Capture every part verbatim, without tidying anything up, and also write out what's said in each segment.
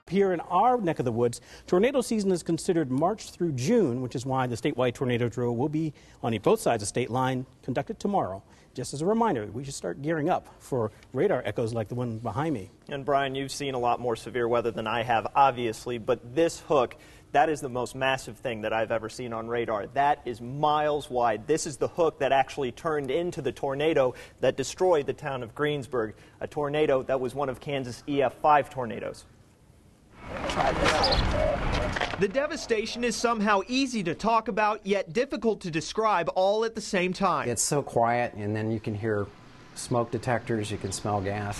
here in our neck of the woods, tornado season is considered March through June, which is why the statewide tornado drill will be on both sides of state line conducted tomorrow. Just as a reminder, we should start gearing up for radar echoes like the one behind me. And Brian, you've seen a lot more severe weather than I have, obviously, but this hook, that is the most massive thing that I've ever seen on radar. That is miles wide. This is the hook that actually turned into the tornado that destroyed the town of Greensburg, a tornado that was one of Kansas' E F five tornadoes. The devastation is somehow easy to talk about, yet difficult to describe all at the same time. It's so quiet, and then you can hear smoke detectors, you can smell gas.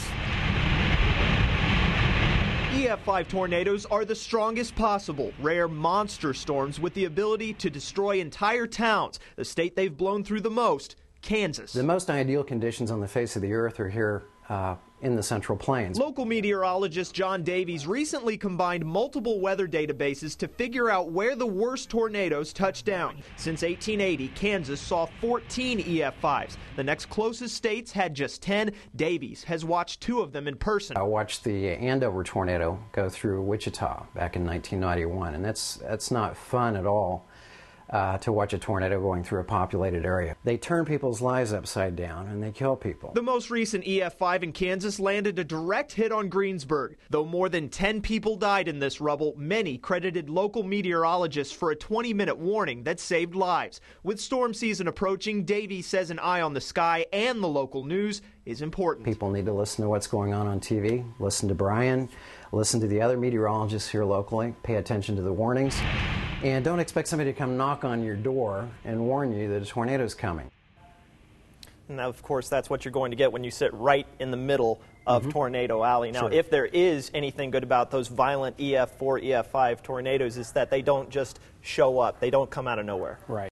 E F five tornadoes are the strongest possible, rare monster storms with the ability to destroy entire towns. The state they've blown through the most, Kansas. The most ideal conditions on the face of the earth are here uh, in the Central Plains. Local meteorologist John Davies recently combined multiple weather databases to figure out where the worst tornadoes touch down. Since eighteen eighty, Kansas saw fourteen E F fives. The next closest states had just ten. Davies has watched two of them in person. I watched the Andover tornado go through Wichita back in nineteen ninety-one, and that's, that's not fun at all. Uh, to watch a tornado going through a populated area. They turn people's lives upside down and they kill people. The most recent E F five in Kansas landed a direct hit on Greensburg. Though more than ten people died in this rubble, many credited local meteorologists for a twenty minute warning that saved lives. With storm season approaching, Davies says an eye on the sky and the local news is important. People need to listen to what's going on on T V, listen to Brian, listen to the other meteorologists here locally, pay attention to the warnings. And don't expect somebody to come knock on your door and warn you that a tornado is coming. And of course, that's what you're going to get when you sit right in the middle of mm-hmm. Tornado Alley. Now, sure. If there is anything good about those violent E F four, E F five tornadoes, is that they don't just show up. They don't come out of nowhere. Right.